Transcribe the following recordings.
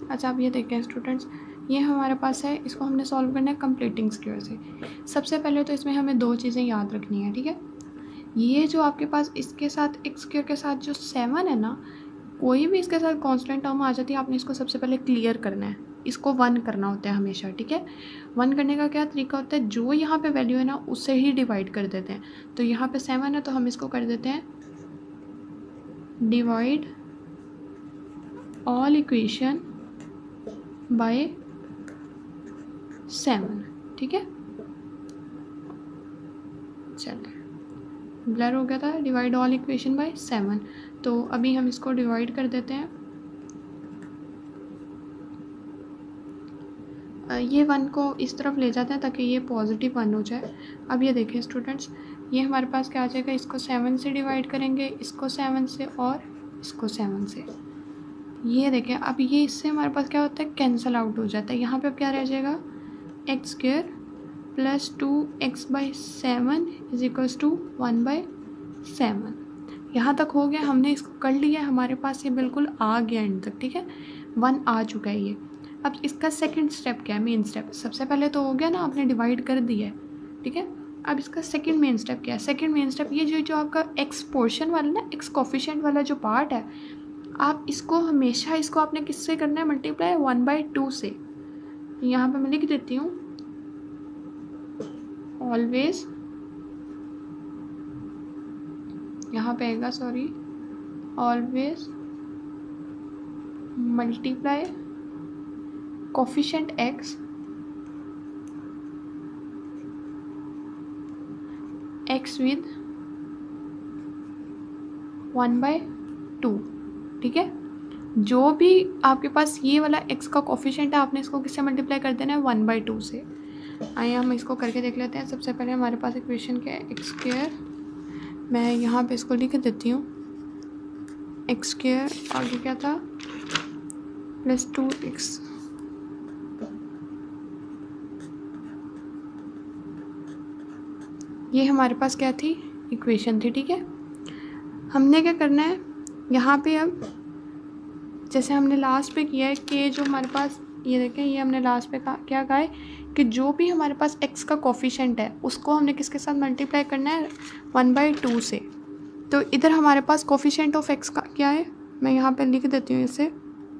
अच्छा, आप ये देखें स्टूडेंट्स, ये हमारे पास है, इसको हमने सॉल्व करना है कंप्लीटिंग स्क्वायर से। सबसे पहले तो इसमें हमें 2 चीज़ें याद रखनी है, ठीक है। ये जो आपके पास इसके साथ एक्स स्क्वायर के साथ जो 7 है ना, कोई भी इसके साथ कांस्टेंट टर्म आ जाती है, आपने इसको सबसे पहले क्लियर करना है, इसको 1 करना होता है हमेशा, ठीक है। 1 करने का क्या तरीका होता है, जो यहाँ पे वैल्यू है ना उससे ही डिवाइड कर देते हैं। तो यहाँ पे 7 है तो हम इसको कर देते हैं डिवाइड ऑल इक्वेशन बाय 7, ठीक है। चलिए, ब्लर हो गया था, डिवाइड ऑल इक्वेशन बाय 7। तो अभी हम इसको डिवाइड कर देते हैं। ये 1 को इस तरफ ले जाते हैं ताकि ये पॉजिटिव 1 हो जाए। अब ये देखें स्टूडेंट्स, ये हमारे पास क्या आ जाएगा, इसको 7 से डिवाइड करेंगे, इसको 7 से और इसको 7 से। ये देखें, अब ये इससे हमारे पास क्या होता है, कैंसिल आउट हो जाता है। यहाँ पे अब क्या रह जाएगा, X square plus 2x/7 is equals to 1/7। यहाँ तक हो गया, हमने इसको कर लिया, हमारे पास ये बिल्कुल आ गया एंड तक, ठीक है। 1 आ चुका है ये। अब इसका सेकंड स्टेप क्या है, मेन स्टेप। सबसे पहले तो हो गया ना, आपने डिवाइड कर दिया है, ठीक है। अब इसका सेकंड मेन स्टेप क्या है, सेकंड मेन स्टेप ये जो आपका एक्स पोर्शन वाला ना, एक्स कोफिशिएंट वाला जो पार्ट है, आप इसको हमेशा इसको आपने किससे करना है, मल्टीप्लाई 1/2 से। यहाँ पे मैं लिख देती हूँ, ऑलवेज, यहाँ पे आएगा sorry, always multiply coefficient X with 1/2, ठीक है। जो भी आपके पास ये वाला x का कोफिशिएंट है, आपने इसको किससे मल्टीप्लाई कर देना है, 1/2 से। आइए हम इसको करके देख लेते हैं। सबसे पहले हमारे पास इक्वेशन क्या है, एक्स स्क्वायर, मैं यहाँ पे इसको लिख देती हूँ, एक्स स्क्वायर आगे क्या था, प्लस 2x, ये हमारे पास क्या थी, इक्वेशन थी, ठीक है। हमने क्या करना है यहाँ पे, अब जैसे हमने लास्ट पे किया है कि जो हमारे पास, ये देखें, ये हमने लास्ट पे क्या कहा है कि जो भी हमारे पास x का कोफिशिएंट है उसको हमने किसके साथ मल्टीप्लाई करना है, 1/2 से। तो इधर हमारे पास कोफिशिएंट ऑफ x का क्या है, मैं यहाँ पे लिख देती हूँ इसे,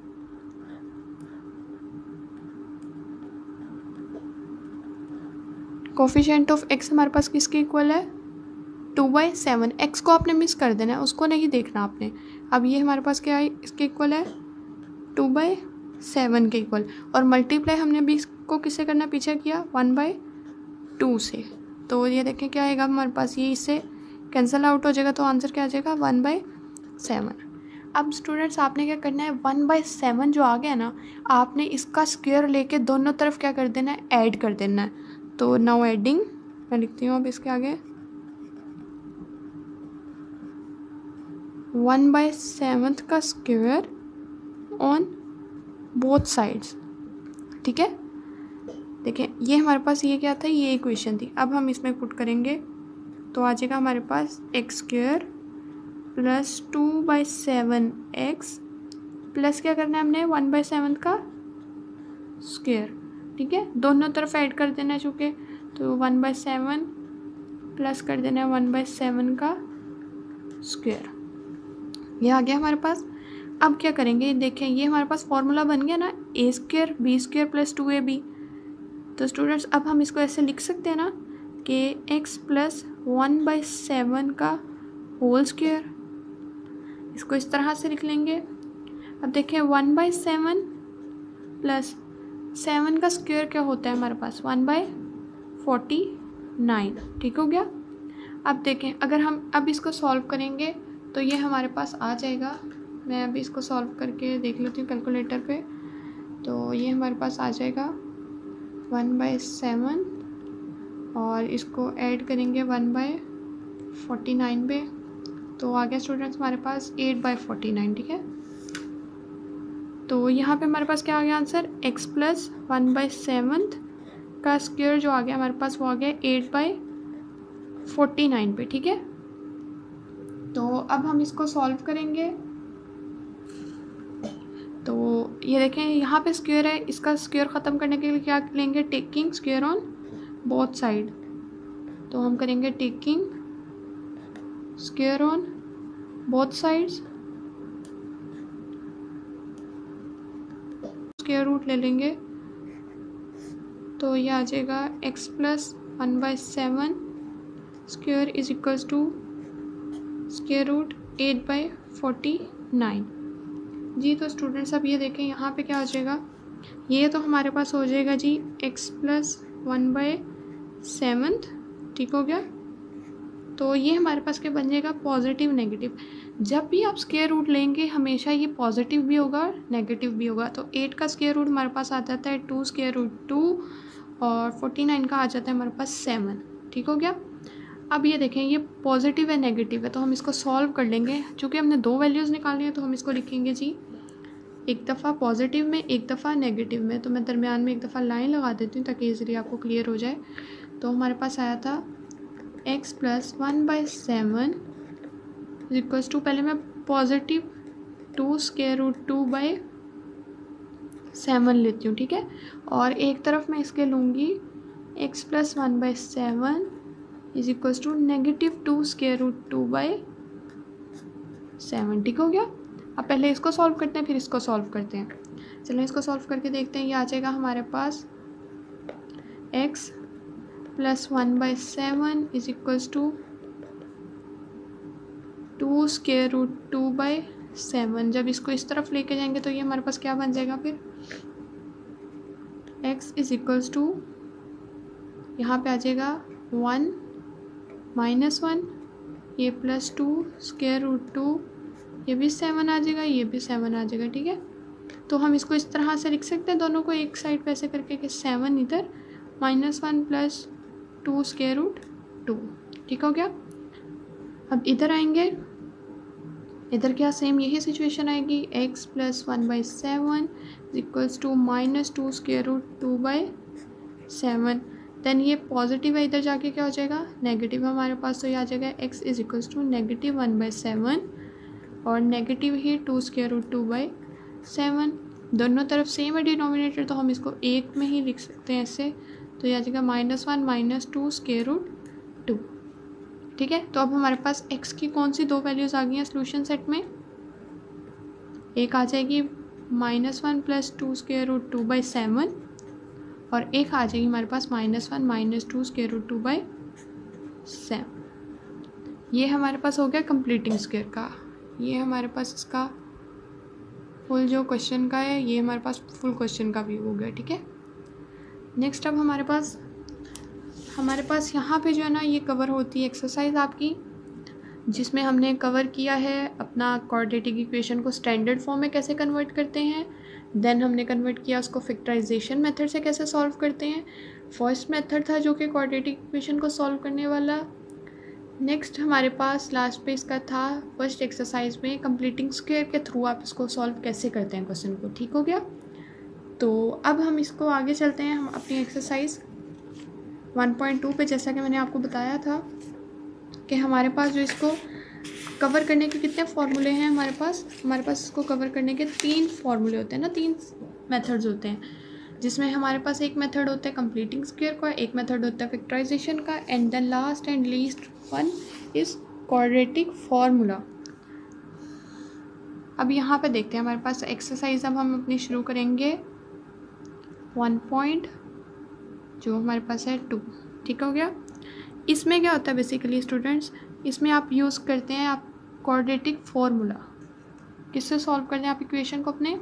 कोफिशिएंट ऑफ x हमारे पास किसके इक्वल है, 2/7। x को आपने मिस कर देना है, उसको नहीं देखना आपने। अब ये हमारे पास क्या है, इसके इक्वल है 2/7 के इक्वल, और मल्टीप्लाई हमने भी इसको किससे करना, पीछे किया 1/2 से। तो ये देखें क्या आएगा हमारे पास, ये इससे कैंसिल आउट हो जाएगा, तो आंसर क्या आ जाएगा, 1/7। अब स्टूडेंट्स आपने क्या करना है, 1/7 जो आ गया ना, आपने इसका स्क्वायर लेके दोनों तरफ क्या कर देना है, ऐड कर देना है। तो नाउ एडिंग, मैं लिखती हूँ अब इसके आगे 1/7 का स्क्वायर ऑन बोथ साइड्स, ठीक है। देखिए, ये हमारे पास ये क्या था, ये इक्वेशन थी। अब हम इसमें पुट करेंगे तो आ जाएगा हमारे पास X square plus 2/7x plus क्या करना है हमने, 1/7 का स्क्वायर, ठीक है। दोनों तरफ ऐड कर देना है चूँकि, तो 1/7 प्लस कर देना है 1/7 का स्क्वायर, ये आ गया हमारे पास। अब क्या करेंगे, देखें ये हमारे पास फॉर्मूला बन गया ना, a square B square plus 2ab। तो स्टूडेंट्स अब हम इसको ऐसे लिख सकते हैं ना कि x प्लस 1/7 का होल स्क्वायर, इसको इस तरह से लिख लेंगे। अब देखें 1/7 प्लस 7 का स्क्वायर क्या होता है हमारे पास, 1/49, ठीक हो गया। अब देखें, अगर हम अब इसको सॉल्व करेंगे तो ये हमारे पास आ जाएगा, मैं अभी इसको सॉल्व करके देख लेती हूँ कैलकुलेटर पे। तो ये हमारे पास आ जाएगा 1/7 और इसको ऐड करेंगे 1/49 पे, तो आ गया स्टूडेंट्स हमारे पास 8/49, ठीक है। तो यहाँ पे हमारे पास क्या आ गया आंसर, x प्लस 1/7 का स्क्वायर जो आ गया हमारे पास, वो आ गया 8/49 पे, ठीक है। तो अब हम इसको सॉल्व करेंगे तो ये देखें यहाँ पे स्क्वायर है, इसका स्क्वायर ख़त्म करने के लिए क्या लेंगे, taking square on both side. तो हम करेंगे taking square on both sides, square root ले लेंगे तो ये आ जाएगा x plus 1/7 square is equals to square root 8/49 जी। तो स्टूडेंट्स अब ये देखें यहाँ पे क्या हो जाएगा, ये तो हमारे पास हो जाएगा जी x प्लस 1/7, ठीक हो गया। तो ये हमारे पास क्या बन जाएगा, पॉजिटिव नेगेटिव। जब भी आप स्क्वायर रूट लेंगे हमेशा ये पॉजिटिव भी होगा नेगेटिव भी होगा। तो 8 का स्क्वायर रूट हमारे पास आ जाता है 2 स्क्वायर रूट 2 और 49 का आ जाता है हमारे पास 7, ठीक हो गया। अब ये देखें ये पॉजिटिव है नेगेटिव है, तो हम इसको सॉल्व कर लेंगे। चूँकि हमने 2 वैल्यूज़ निकालनी है तो हम इसको लिखेंगे जी एक दफ़ा पॉजिटिव में एक दफ़ा नेगेटिव में। तो मैं दरमियान में एक दफ़ा लाइन लगा देती हूँ ताकि ईज़िली आपको क्लियर हो जाए। तो हमारे पास आया था x प्लस 1/7 इक्वल्स टू, पहले मैं पॉजिटिव 2 स्क्वायर रूट 2/7 लेती हूँ, ठीक है। और एक तरफ मैं इसके लूँगी x plus 1/7 is equals to negative 2 square root 2/7, ठीक हो गया। अब पहले इसको सॉल्व करते हैं फिर इसको सॉल्व करते हैं। चलो इसको सॉल्व करके देखते हैं। ये आ जाएगा हमारे पास x plus 1/7 is equals to 2 square root 2/7। जब इसको इस तरफ लेके जाएंगे तो ये हमारे पास क्या बन जाएगा, फिर x इज इक्वल्स टू यहाँ पे आ जाएगा 1 माइनस 1, ये प्लस 2 स्क्वायर रूट 2, ये भी 7 आ जाएगा, ये भी 7 आ जाएगा, ठीक है। तो हम इसको इस तरह से लिख सकते हैं दोनों को एक साइड पे ऐसे करके कि 7 इधर -1 प्लस 2 स्क्वायर रूट 2, ठीक हो गया। अब इधर आएंगे, इधर क्या सेम यही सिचुएशन आएगी, x plus 1/7 equals to -2 square root 2/7। Then ये पॉजिटिव है, इधर जाके क्या हो जाएगा नेगेटिव हमारे पास। तो ये आ जाएगा x is equals to negative 1/7 और नेगेटिव ही 2 स्क्वायर रूट 2/7। दोनों तरफ सेम है डिनोमिनेटर, तो हम इसको एक में ही लिख सकते हैं ऐसे। तो ये आ जाएगा -1 माइनस 2 स्क्वायर रूट 2, ठीक है। तो अब हमारे पास x की कौन सी 2 वैल्यूज़ आ गई हैं सोल्यूशन सेट में, एक आ जाएगी -1 प्लस 2 स्क्वायर रूट 2/7 और एक आ जाएगी हमारे पास -1 माइनस 2 स्क्वायर रूट 2/7। ये हमारे पास हो गया कंप्लीटिंग स्क्वायर का। ये हमारे पास इसका फुल जो क्वेश्चन का है, ये हमारे पास फुल क्वेश्चन का व्यू हो गया, ठीक है। नेक्स्ट अब हमारे पास यहाँ पे जो है ना ये कवर होती है एक्सरसाइज आपकी, जिसमें हमने कवर किया है अपना क्वाड्रेटिक इक्वेशन को स्टैंडर्ड फॉर्म में कैसे कन्वर्ट करते हैं। देन हमने कन्वर्ट किया उसको फैक्टराइजेशन मेथड से कैसे सॉल्व करते हैं। फर्स्ट मेथड था जो कि क्वाड्रेटिक इक्वेशन को सॉल्व करने वाला। नेक्स्ट हमारे पास लास्ट पे इसका था फर्स्ट एक्सरसाइज में कंप्लीटिंग स्क्वायर के थ्रू आप इसको सॉल्व कैसे करते हैं क्वेश्चन को, ठीक हो गया। तो अब हम इसको आगे चलते हैं, हम अपनी एक्सरसाइज 1.2 पे, जैसा कि मैंने आपको बताया था कि हमारे पास जो इसको कवर करने के कितने फार्मूले हैं हमारे पास इसको कवर करने के 3 फार्मूले होते हैं ना, 3 मेथड्स होते हैं, जिसमें हमारे पास एक मेथड होता है कंप्लीटिंग स्क्वायर का, एक मेथड होता है फैक्टराइजेशन का, and then last and least one is quadratic formula. अब यहाँ पे देखते हैं हमारे पास एक्सरसाइज अब हम अपनी शुरू करेंगे 1. जो हमारे पास है 2, ठीक हो गया। इसमें क्या होता है बेसिकली स्टूडेंट्स, इसमें आप यूज़ करते हैं आप क्वाड्रेटिक फार्मूला। किससे सॉल्व करते हैं आप इक्वेशन को, अपने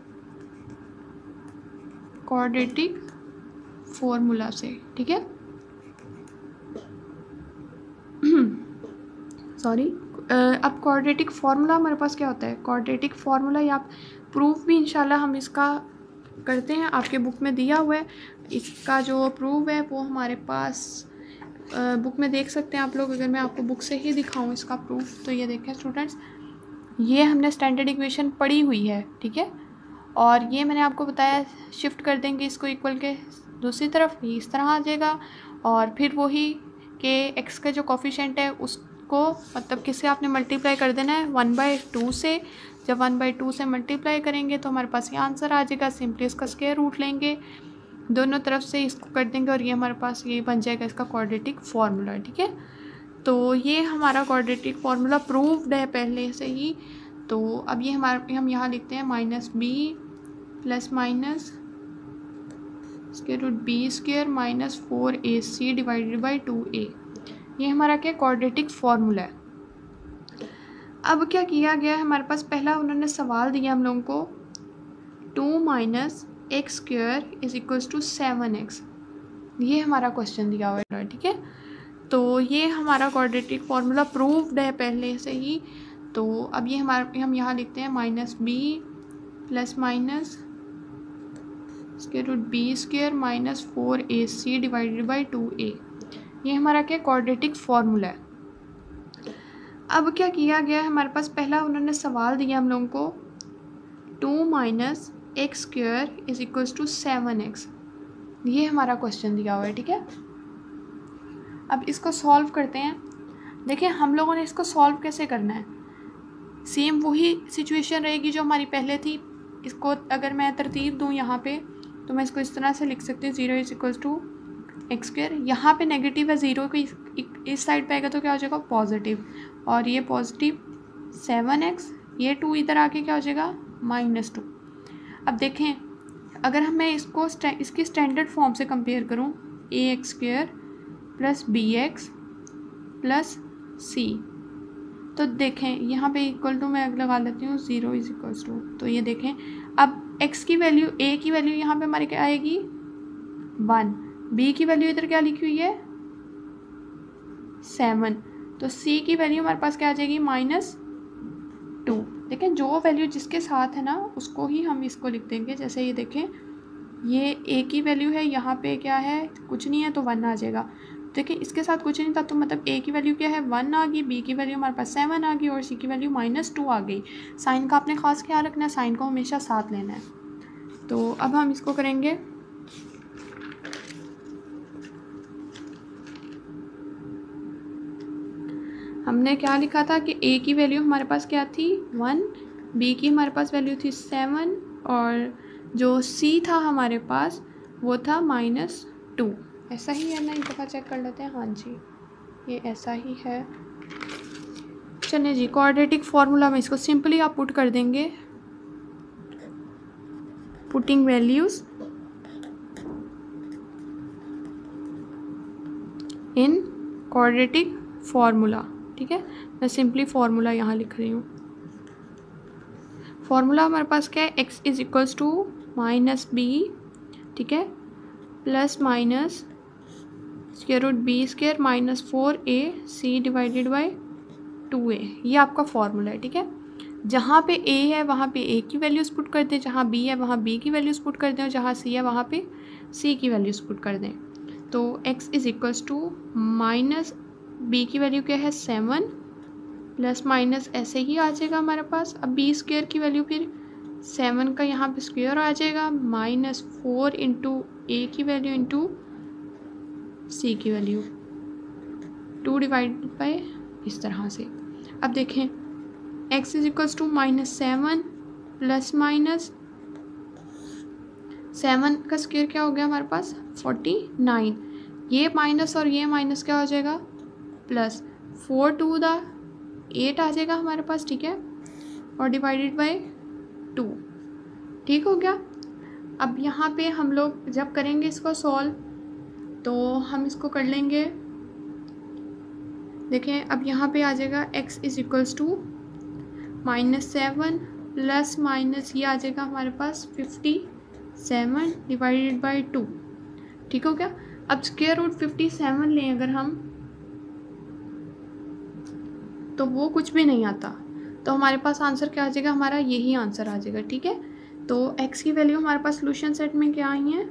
क्वाड्रेटिक फार्मूला से, ठीक है। सॉरी, अब क्वाड्रेटिक फार्मूला हमारे पास क्या होता है, क्वाड्रेटिक फार्मूला या प्रूफ भी इंशाल्लाह हम इसका करते हैं, आपके बुक में दिया हुआ है। इसका जो प्रूफ है वो हमारे पास बुक में देख सकते हैं आप लोग। अगर मैं आपको बुक से ही दिखाऊं इसका प्रूफ, तो ये देखें स्टूडेंट्स, ये हमने स्टैंडर्ड इक्वेशन पढ़ी हुई है, ठीक है। और ये मैंने आपको बताया शिफ्ट कर देंगे इसको इक्वल के दूसरी तरफ, ये इस तरह आ जाएगा। और फिर वही के एक्स का जो कोफिशिएंट है उसको मतलब किससे आपने मल्टीप्लाई कर देना है 1/2 से। जब 1/2 से मल्टीप्लाई करेंगे तो हमारे पास ये आंसर आ जाएगा। सिंपली इसका स्क्वायर रूट लेंगे, दोनों तरफ से इसको कर देंगे और ये हमारे पास ये बन जाएगा इसका क्वाड्रेटिक फार्मूला। ठीक है, तो ये हमारा क्वाड्रेटिक फार्मूला प्रूव्ड है पहले से ही। तो अब ये हम यहाँ लिखते हैं -b plus minus square root B square minus 4ac divided by 2a। ये हमारा क्या क्वाड्रेटिक फार्मूला है। अब क्या किया गया है हमारे पास, पहला उन्होंने सवाल दिया हम लोगों को 2 minus X square is equals to 7x। ये हमारा क्वेश्चन दिया हुआ है। ठीक है, तो ये हमारा क्वाड्रेटिक फार्मूला प्रूव्ड है पहले से ही। तो अब ये हम यहाँ लिखते हैं -b plus minus square root B square minus 4ac divided by 2a। ये हमारा क्या क्वाड्रेटिक फार्मूला है। अब क्या किया गया है हमारे पास, पहला उन्होंने सवाल दिया हम लोगों को 2 minus X square is equals to 7x। ये हमारा क्वेश्चन दिया हुआ है। ठीक है, अब इसको सॉल्व करते हैं। देखिए हम लोगों ने इसको सॉल्व कैसे करना है, सेम वही सिचुएशन रहेगी जो हमारी पहले थी। इसको अगर मैं तरतीब दूँ यहाँ पे, तो मैं इसको इस तरह से लिख सकती हूँ 0 is equals to X square. यहाँ पे नेगेटिव है, 0 को इस साइड पे आएगा तो क्या हो जाएगा पॉजिटिव, और ये पॉजिटिव 7x, ये 2 इधर आके क्या हो जाएगा -2। अब देखें अगर मैं इसको इसकी स्टैंडर्ड फॉर्म से कंपेयर करूँ, ax square plus bx plus c, तो देखें यहाँ पे इक्वल टू मैं लगा लेती हूँ 0 इज इक्वल्स टू। तो ये देखें अब x की वैल्यू, a की वैल्यू यहाँ पे हमारी क्या आएगी 1, b की वैल्यू इधर क्या लिखी हुई है 7, तो c की वैल्यू हमारे पास क्या आ जाएगी -2। देखें जो वैल्यू जिसके साथ है ना उसको ही हम इसको लिख देंगे। जैसे ये देखें ये a की वैल्यू है, यहाँ पे क्या है कुछ नहीं है तो 1 आ जाएगा। देखिए इसके साथ कुछ नहीं था तो मतलब a की वैल्यू क्या है 1 आ गई, b की वैल्यू हमारे पास 7 आ गई और c की वैल्यू -2 आ गई। साइन का आपने खास ख्याल रखना है, साइन को हमेशा साथ लेना है। तो अब हम इसको करेंगे, हमने क्या लिखा था कि a की वैल्यू हमारे पास क्या थी 1, b की हमारे पास वैल्यू थी 7 और जो c था हमारे पास वो था -2। ऐसा ही है ना, एक दफ़ा चेक कर लेते हैं। हाँ जी ये ऐसा ही है। चलिए जी, क्वाड्रेटिक फार्मूला में इसको सिंपली आप पुट कर देंगे, putting values in quadratic formula. ठीक है, मैं सिंपली फार्मूला यहाँ लिख रही हूँ। फार्मूला हमारे पास क्या है, x is equals to -b, ठीक है, plus minus square root B square minus 4ac divided by 2a। ये आपका फार्मूला है। ठीक है, जहाँ पे a है वहाँ पे a की वैल्यूज़ पुट कर दें, जहाँ b है वहाँ b की वैल्यूज़ पुट कर दें और जहाँ c है वहाँ पे c की वैल्यूज़ पुट कर दें। तो x is equals to minus b की वैल्यू क्या है 7 प्लस माइनस ऐसे ही आ जाएगा हमारे पास। अब b स्क्वायर की वैल्यू फिर 7 का यहाँ पे स्क्वायर आ जाएगा -4 इंटू a की वैल्यू इंटू c की वैल्यू 2 डिवाइडेड बाई इस तरह से। अब देखें x is equals to -7 plus minus 7 का स्क्वायर क्या हो गया हमारे पास 49, ये माइनस और ये माइनस क्या हो जाएगा प्लस, 4 टू द 8 आ जाएगा हमारे पास। ठीक है, और डिवाइडेड बाई 2। ठीक हो गया। अब यहाँ पे हम लोग जब करेंगे इसको सॉल्व तो हम इसको कर लेंगे। देखें अब यहाँ पे आ जाएगा x is equals to -7 plus minus ये आ जाएगा हमारे पास 57 डिवाइडेड बाई 2। ठीक हो गया। अब स्क्वायर रूट 57 लें अगर हम तो वो कुछ भी नहीं आता, तो हमारे पास आंसर क्या आ जाएगा, हमारा यही आंसर आ जाएगा। ठीक है, तो x की वैल्यू हमारे पास सोल्यूशन सेट में क्या आई है,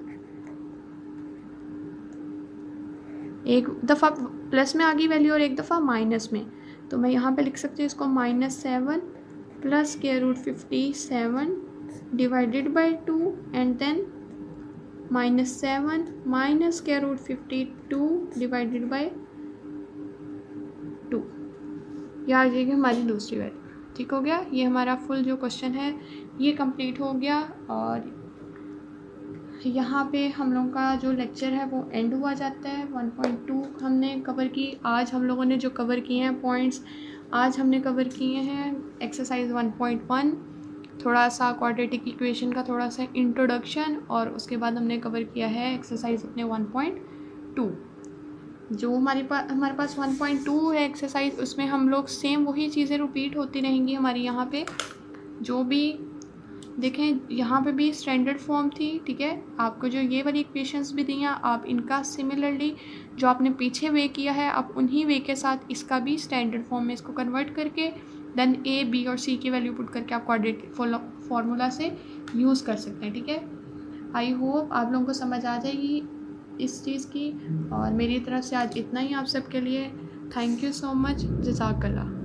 एक दफ़ा प्लस में आ गई वैल्यू और एक दफ़ा माइनस में। तो मैं यहाँ पे लिख सकती हूँ इसको -7 plus square root 57 divided by 2 and then -7 minus square root 52 divided by 2। यह आ जाएगी हमारी दूसरी वैल्यू। ठीक हो गया, ये हमारा फुल जो क्वेश्चन है ये कंप्लीट हो गया। और यहाँ पे हम लोगों का जो लेक्चर है वो एंड हुआ जाता है। 1.2 हमने कवर की। आज हम लोगों ने जो कवर किए हैं पॉइंट्स, आज हमने कवर किए हैं एक्सरसाइज 1.1, थोड़ा सा क्वाड्रेटिक इक्वेशन का थोड़ा सा इंट्रोडक्शन, और उसके बाद हमने कवर किया है एक्सरसाइज अपने 1.2। जो हमारे पास 1.2 है एक्सरसाइज, उसमें हम लोग सेम वही चीज़ें रिपीट होती रहेंगी हमारी। यहाँ पे जो भी देखें, यहाँ पे भी स्टैंडर्ड फॉर्म थी, ठीक है। आपको जो ये वाली इक्वेशंस भी दी हैं, आप इनका सिमिलरली जो आपने पीछे वे किया है, आप उन्हीं वे के साथ इसका भी स्टैंडर्ड फॉर्म में इसको कन्वर्ट करके देन ए, बी और सी की वैल्यू पुट करके आप क्वाड्रेटिक फॉर्मूला से यूज़ कर सकते हैं, ठीक है। आई होप आप लोगों को समझ आ जाएगी इस चीज़ की। और मेरी तरफ से आज इतना ही आप सबके लिए। Thank you so much. जज़ाकल्लाह।